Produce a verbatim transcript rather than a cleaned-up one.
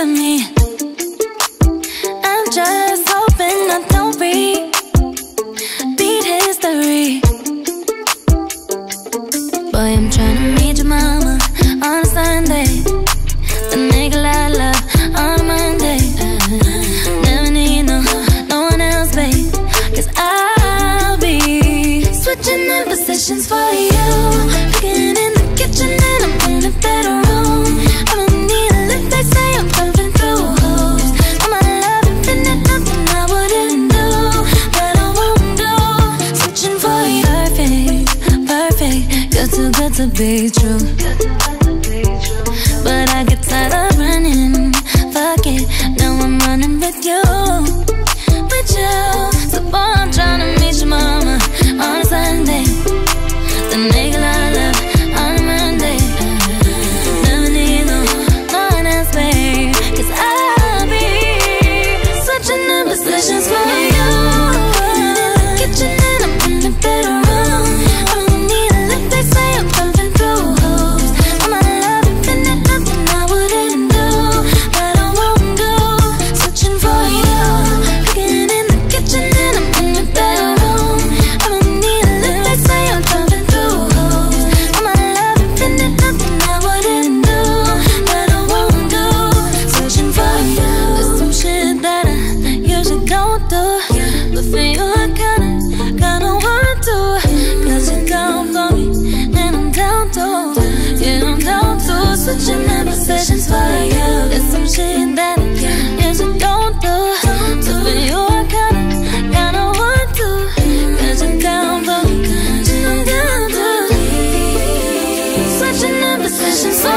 to me. I'm just hoping I don't repeat history. Boy, I'm tryna meet your mama on a Sunday, the nigga I love on a Monday. Never need no, no one else, babe, 'cause I'll be switching in positions for you. Cooking in the kitchen and I'm in the bedroom. I'ma need a lift, they say I'm pumping through holes. All my love infinite, nothing I wouldn't do, but I won't do. Switching for you, perfect, perfect. You're too good to be true, but I get tired of running. Fuck it, now I'm running with you, with you. So boy, I'm tryna meet your mama on a Sunday, the nigga I love on a Monday. Never need no, no one else, babe, 'cause I'll be switching in positions for you. In the kitchen and I'm in the bedroom. I don't need a lift, they say I'm pumping through holes. All my love infinite, nothing I wouldn't do, but I won't do. Switching for you. Cooking in the kitchen and I'm in the bedroom. I don't need a lift, they say I'm pumping through holes. All my love infinite, nothing I wouldn't do, but I won't do. Switching for you. There's some shit that I usually don't do, but for you I kinda, kinda want to. 'Cause you're down for me and I'm down too. Yeah, I'm down too. Switching in positions for you. There's some shit that I usually don't do, but for you I kinda, kinda want to. 'Cause you're down for me and I'm down too. Switching in positions for